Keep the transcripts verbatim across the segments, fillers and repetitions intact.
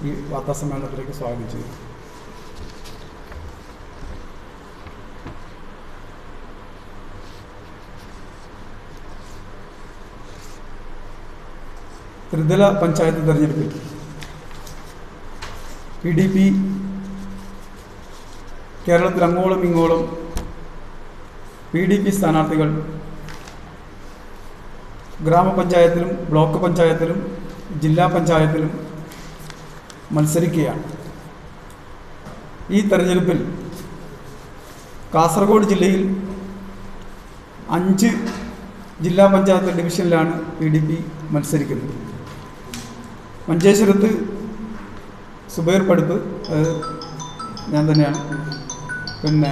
ഈ വാർത്താസമ്മേളനത്തിലേക്ക് സ്വാഗതം ചെയ്തു. ത്രിതല പഞ്ചായത്ത് തെരഞ്ഞെടുപ്പിൽ പി ഡി പി കേരളത്തിൽ അങ്ങോളം ഇങ്ങോളം പി ഡി പി സ്ഥാനാർത്ഥികൾ ഗ്രാമപഞ്ചായത്തിലും ബ്ലോക്ക് പഞ്ചായത്തിലും ജില്ലാ പഞ്ചായത്തിലും മത്സരിക്കുകയാണ്. ഈ തെരഞ്ഞെടുപ്പിൽ കാസർഗോഡ് ജില്ലയിൽ അഞ്ച് ജില്ലാ പഞ്ചായത്ത് ഡിവിഷനിലാണ് പി ഡി പി മത്സരിക്കുന്നത്. മഞ്ചേശ്വരത്ത് സുബൈർ പടുപ്പ്, അത് ഞാൻ തന്നെയാണ്. പിന്നെ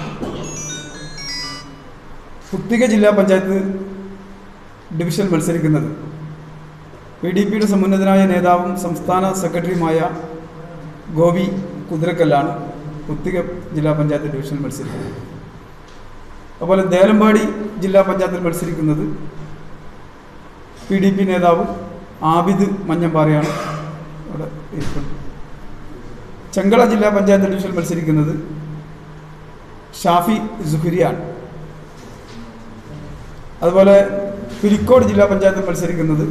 പുത്തിക ജില്ലാ പഞ്ചായത്ത് ഡിവിഷൻ മത്സരിക്കുന്നത് പി ഡി പിയുടെ സമുന്നതനായ നേതാവും സംസ്ഥാന സെക്രട്ടറിയുമായ ഗോപി കുതിരക്കല്ലാണ് പുത്തിക ജില്ലാ പഞ്ചായത്ത് ഡിവിഷനിൽ മത്സരിക്കുന്നത്. അതുപോലെ ദേലമ്പാടി ജില്ലാ പഞ്ചായത്തിൽ മത്സരിക്കുന്നത് പി ഡി പി നേതാവ് ആബിദ് മഞ്ഞമ്പാറയാണ് അവിടെ ഇരിക്കുന്നത്. ചെങ്കള ജില്ലാ പഞ്ചായത്ത് ഡിവിഷനിൽ മത്സരിക്കുന്നത് ഷാഫി സുഹരിയാണ്. അതുപോലെ പിലിക്കോട് ജില്ലാ പഞ്ചായത്തിൽ മത്സരിക്കുന്നത്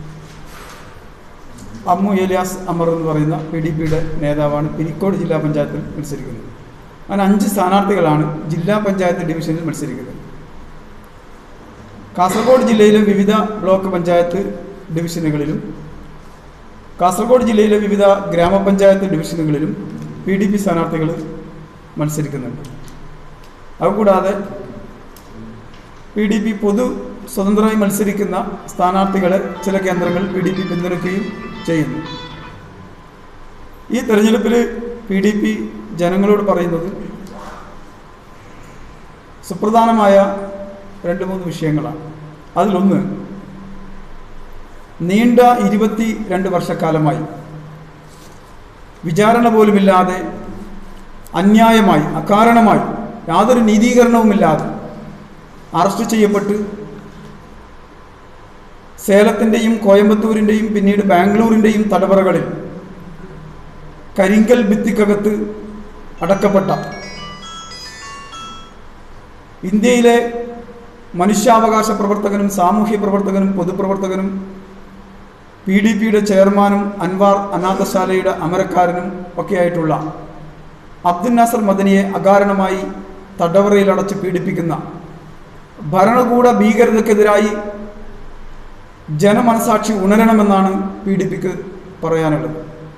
അമ്മു ഏലിയാസ് അമർ എന്ന് പറയുന്ന പി ഡി പിയുടെ നേതാവാണ് പിലിക്കോട് ജില്ലാ പഞ്ചായത്തിൽ മത്സരിക്കുന്നത്. അങ്ങനെ അഞ്ച് സ്ഥാനാർത്ഥികളാണ് ജില്ലാ പഞ്ചായത്ത് ഡിവിഷനിൽ മത്സരിക്കുന്നത്. കാസർഗോഡ് ജില്ലയിലെ വിവിധ ബ്ലോക്ക് പഞ്ചായത്ത് ഡിവിഷനുകളിലും കാസർഗോഡ് ജില്ലയിലെ വിവിധ ഗ്രാമപഞ്ചായത്ത് ഡിവിഷനുകളിലും പി ഡി പി സ്ഥാനാർത്ഥികൾ മത്സരിക്കുന്നുണ്ട്. അതുകൂടാതെ പി ഡി പി പൊതു സ്വതന്ത്രമായി മത്സരിക്കുന്ന സ്ഥാനാർത്ഥികളെ ചില കേന്ദ്രങ്ങൾ പി ഡി പി പിന്തുണയ്ക്കുകയും ചെയ്യുന്നു. ഈ തെരഞ്ഞെടുപ്പിൽ പി ഡി പി ജനങ്ങളോട് പറയുന്നത് സുപ്രധാനമായ രണ്ട് മൂന്ന് വിഷയങ്ങളാണ്. അതിലൊന്ന്, നീണ്ട ഇരുപത്തി രണ്ട് വർഷക്കാലമായി വിചാരണ പോലുമില്ലാതെ അന്യായമായി അകാരണമായി യാതൊരു നീതീകരണവുമില്ലാതെ അറസ്റ്റ് ചെയ്യപ്പെട്ട് സേലത്തിൻ്റെയും കോയമ്പത്തൂരിൻ്റെയും പിന്നീട് ബാംഗ്ലൂരിൻ്റെയും തടവറകളിൽ കരിങ്കൽ ഭിത്തിക്കകത്ത് അടക്കപ്പെട്ട ഇന്ത്യയിലെ മനുഷ്യാവകാശ പ്രവർത്തകനും സാമൂഹ്യ പ്രവർത്തകനും പൊതുപ്രവർത്തകനും പി ഡി പിയുടെ ചെയർമാനും അൻവാർ അനാഥശാലയുടെ അമരക്കാരനും ഒക്കെയായിട്ടുള്ള അബ്ദുൽ നാസർ മദനിയെ അകാരണമായി തടവറയിൽ അടച്ച് പീഡിപ്പിക്കുന്ന ഭരണകൂട ഭീകരതയ്ക്കെതിരായി ജനമനസാക്ഷി ഉണരണമെന്നാണ് പി ഡി പിക്ക് പറയാനുള്ളത്.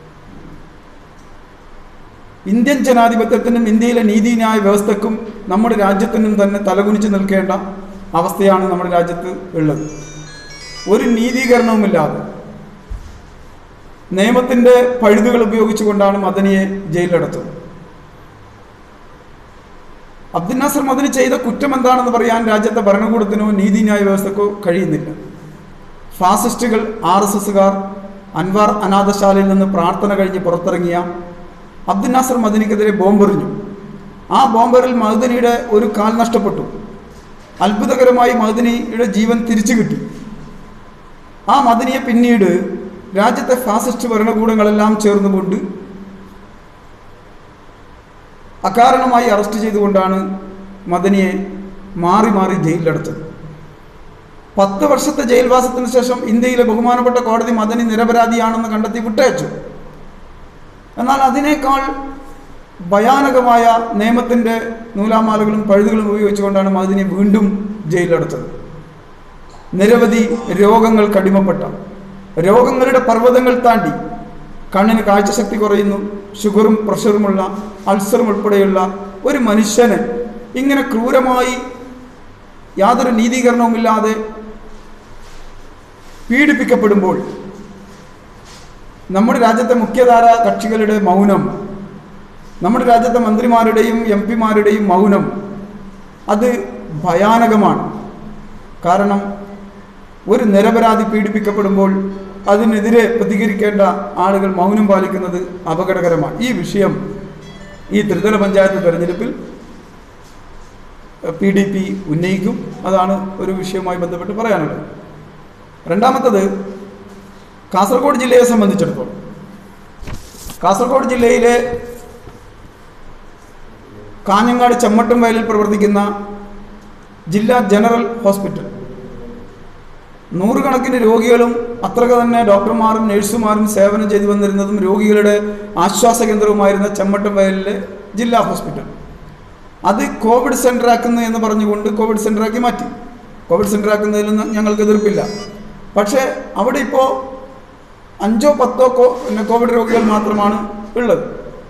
ഇന്ത്യൻ ജനാധിപത്യത്തിനും ഇന്ത്യയിലെ നീതിന്യായ വ്യവസ്ഥക്കും നമ്മുടെ രാജ്യത്തിനും തന്നെ തലകുനിച്ച് നിൽക്കേണ്ട അവസ്ഥയാണ് നമ്മുടെ രാജ്യത്ത് ഉള്ളത്. ഒരു നീതീകരണവുമില്ലാതെ നിയമത്തിൻ്റെ പഴുതുകൾ ഉപയോഗിച്ചുകൊണ്ടാണ് മദനിയെ ജയിലിലടച്ചത്. അബ്ദുൽ നാസർ മദനി ചെയ്ത കുറ്റം എന്താണെന്ന് പറയാൻ രാജ്യത്തെ ഭരണകൂടത്തിനോ നീതിന്യായ വ്യവസ്ഥക്കോ കഴിയുന്നില്ല. ഫാസിസ്റ്റുകൾ, ആർ എസ് എസുകാർ അൻവാർ അനാഥശാലയിൽ നിന്ന് പ്രാർത്ഥന കഴിഞ്ഞ് പുറത്തിറങ്ങിയ അബ്ദുൽ നാസർ മദനിക്കെതിരെ ബോംബെറിഞ്ഞു. ആ ബോംബറിൽ മദനിയുടെ ഒരു കാൽ നഷ്ടപ്പെട്ടു. അത്ഭുതകരമായി മദനിയുടെ ജീവൻ തിരിച്ചു കിട്ടി. ആ മദനിയെ പിന്നീട് രാജ്യത്തെ ഫാസിസ്റ്റ് ഭരണകൂടങ്ങളെല്ലാം ചേർന്നുകൊണ്ട് അകാരണമായി അറസ്റ്റ് ചെയ്തുകൊണ്ടാണ് മദനിയെ മാറി മാറി ജയിലിലടച്ചത്. പത്ത് വർഷത്തെ ജയിൽവാസത്തിന് ശേഷം ഇന്ത്യയിലെ ബഹുമാനപ്പെട്ട കോടതി മദനി നിരപരാധിയാണെന്ന് കണ്ടെത്തി വിട്ടയച്ചു. എന്നാൽ അതിനേക്കാൾ ഭയാനകമായ നിയമത്തിൻ്റെ നൂലാമാലകളും പഴുതുകളും ഉപയോഗിച്ചുകൊണ്ടാണ് മദനിയെ വീണ്ടും ജയിലിലടച്ചത്. നിരവധി രോഗങ്ങൾക്ക് അടിമപ്പെട്ട, രോഗങ്ങളുടെ പർവ്വതങ്ങൾ താണ്ടി കണ്ണിന് കാഴ്ചശക്തി കുറയുന്നു, ഷുഗറും പ്രഷറുമുള്ള, അൾസറും ഉൾപ്പെടെയുള്ള ഒരു മനുഷ്യന് ഇങ്ങനെ ക്രൂരമായി യാതൊരു നീതീകരണവുമില്ലാതെ പീഡിപ്പിക്കപ്പെടുമ്പോൾ നമ്മുടെ രാജ്യത്തെ മുഖ്യധാര കക്ഷികളുടെ മൗനം, നമ്മുടെ രാജ്യത്തെ മന്ത്രിമാരുടെയും എം പിമാരുടെയും മൗനം അത് ഭയാനകമാണ്. കാരണം ഒരു നിരപരാധി പീഡിപ്പിക്കപ്പെടുമ്പോൾ അതിനെതിരെ പ്രതികരിക്കേണ്ട ആളുകൾ മൗനം പാലിക്കുന്നത് അപകടകരമാണ്. ഈ വിഷയം ഈ ത്രിതല പഞ്ചായത്ത് തെരഞ്ഞെടുപ്പിൽ പി ഡി പി ഉന്നയിക്കും. അതാണ് ഒരു വിഷയവുമായി ബന്ധപ്പെട്ട് പറയാനുള്ളത്. രണ്ടാമത്തത്, കാസർഗോഡ് ജില്ലയെ സംബന്ധിച്ചിടത്തോളം കാസർഗോഡ് ജില്ലയിലെ കാഞ്ഞങ്ങാട് ചെമ്മട്ടും വയലിൽ പ്രവർത്തിക്കുന്ന ജില്ലാ ജനറൽ ഹോസ്പിറ്റൽ നൂറുകണക്കിന് രോഗികളും അത്രക്ക് തന്നെ ഡോക്ടർമാരും നഴ്സുമാരും സേവനം ചെയ്തു വന്നിരുന്നതും രോഗികളുടെ ആശ്വാസ കേന്ദ്രവുമായിരുന്ന ചെമ്മട്ടും വയലിലെ ജില്ലാ ഹോസ്പിറ്റൽ അത് കോവിഡ് സെൻ്ററാക്കുന്നു എന്ന് പറഞ്ഞുകൊണ്ട് കോവിഡ് സെൻ്ററാക്കി മാറ്റി. കോവിഡ് സെൻ്ററാക്കുന്നതിലൊന്നും ഞങ്ങൾക്ക് എതിർപ്പില്ല. പക്ഷേ അവിടെ ഇപ്പോൾ അഞ്ചോ പത്തോ കോ പിന്നെ കോവിഡ് രോഗികൾ മാത്രമാണ് ഉള്ളത്.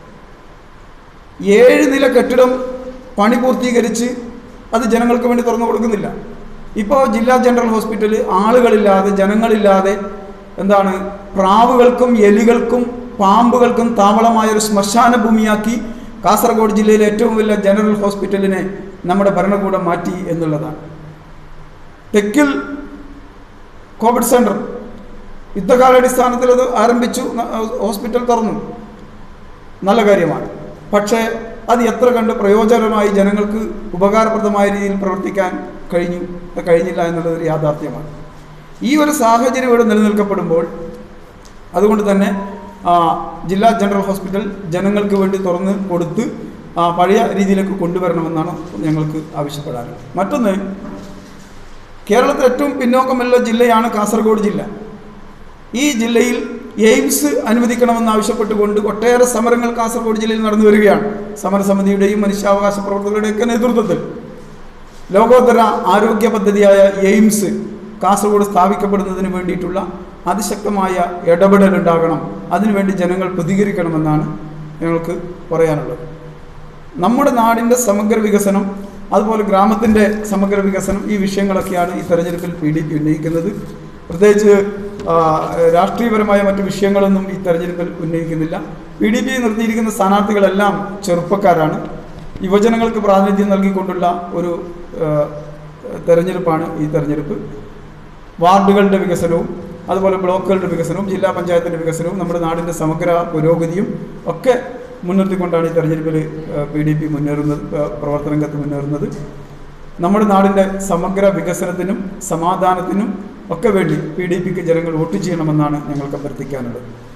ഏഴ് നില കെട്ടിടം പണി പൂർത്തീകരിച്ച് അത് ജനങ്ങൾക്ക് വേണ്ടി തുറന്നു കൊടുക്കുന്നില്ല. ഇപ്പോൾ ജില്ലാ ജനറൽ ഹോസ്പിറ്റൽ ആളുകളില്ലാതെ ജനങ്ങളില്ലാതെ എന്താണ് പ്രാവുകൾക്കും എലികൾക്കും പാമ്പുകൾക്കും താവളമായൊരു ശ്മശാന ഭൂമിയാക്കി കാസർഗോഡ് ജില്ലയിലെ ഏറ്റവും വലിയ ജനറൽ ഹോസ്പിറ്റലിനെ നമ്മുടെ ഭരണകൂടം മാറ്റി എന്നുള്ളതാണ്. തെക്കിൽ കോവിഡ് സെൻറ്റർ യുദ്ധകാലാടിസ്ഥാനത്തിൽ അത് ആരംഭിച്ചു, ഹോസ്പിറ്റൽ തുറന്നു, നല്ല കാര്യമാണ്. പക്ഷേ അത് എത്ര കണ്ട് പ്രയോജനമായി ജനങ്ങൾക്ക് ഉപകാരപ്രദമായ രീതിയിൽ പ്രവർത്തിക്കാൻ കഴിഞ്ഞു കഴിഞ്ഞില്ല എന്നുള്ളതൊരു യാഥാർത്ഥ്യമാണ്. ഈ ഒരു സാഹചര്യം ഇവിടെ നിലനിൽക്കപ്പെടുമ്പോൾ അതുകൊണ്ട് തന്നെ ജില്ലാ ജനറൽ ഹോസ്പിറ്റൽ ജനങ്ങൾക്ക് വേണ്ടി തുറന്ന് കൊടുത്ത് പഴയ രീതിയിലേക്ക് കൊണ്ടുവരണമെന്നാണ് ഞങ്ങൾക്ക് ആവശ്യപ്പെടാനുള്ളത്. മറ്റൊന്ന്, കേരളത്തിൽ ഏറ്റവും പിന്നോക്കമുള്ള ജില്ലയാണ് കാസർഗോഡ് ജില്ല. ഈ ജില്ലയിൽ എയിംസ് അനുവദിക്കണമെന്ന് ആവശ്യപ്പെട്ടുകൊണ്ട് ഒട്ടേറെ സമരങ്ങൾ കാസർഗോഡ് ജില്ലയിൽ നടന്നു വരികയാണ്. സമരസമിതിയുടെയും മനുഷ്യാവകാശ പ്രവർത്തകരുടെയൊക്കെ നേതൃത്വത്തിൽ ലോകോത്തര ആരോഗ്യ പദ്ധതിയായ എയിംസ് കാസർഗോഡ് സ്ഥാപിക്കപ്പെടുന്നതിന് വേണ്ടിയിട്ടുള്ള അതിശക്തമായ ഇടപെടലുണ്ടാകണം. അതിനുവേണ്ടി ജനങ്ങൾ പ്രതികരിക്കണമെന്നാണ് ഞങ്ങൾക്ക് പറയാനുള്ളത്. നമ്മുടെ നാടിൻ്റെ സമഗ്ര വികസനം, അതുപോലെ ഗ്രാമത്തിൻ്റെ സമഗ്ര വികസനം, ഈ വിഷയങ്ങളൊക്കെയാണ് ഈ തെരഞ്ഞെടുപ്പിൽ പി ഡി പി ഉന്നയിക്കുന്നത്. പ്രത്യേകിച്ച് രാഷ്ട്രീയപരമായ മറ്റു വിഷയങ്ങളൊന്നും ഈ തെരഞ്ഞെടുപ്പിൽ ഉന്നയിക്കുന്നില്ല. പി ഡി പി നിർത്തിയിരിക്കുന്ന സ്ഥാനാർത്ഥികളെല്ലാം ചെറുപ്പക്കാരാണ്. യുവജനങ്ങൾക്ക് പ്രാതിനിധ്യം നൽകിക്കൊണ്ടുള്ള ഒരു തെരഞ്ഞെടുപ്പാണ് ഈ തെരഞ്ഞെടുപ്പ്. വാർഡുകളുടെ വികസനവും അതുപോലെ ബ്ലോക്കുകളുടെ വികസനവും ജില്ലാ പഞ്ചായത്തിൻ്റെ വികസനവും നമ്മുടെ നാടിൻ്റെ സമഗ്ര പുരോഗതിയും ഒക്കെ മുൻനിർത്തിക്കൊണ്ടാണ് ഈ തെരഞ്ഞെടുപ്പിൽ പി ഡി പി മുന്നേറുന്നത്, പ്രവർത്തന രംഗത്ത് മുന്നേറുന്നത്. നമ്മുടെ നാടിൻ്റെ സമഗ്ര വികസനത്തിനും സമാധാനത്തിനും ഒക്കെ വേണ്ടി പി ഡി പിക്ക് ജനങ്ങൾ വോട്ട് ചെയ്യണമെന്നാണ് ഞങ്ങൾക്ക് അഭ്യർത്ഥിക്കാനുള്ളത്.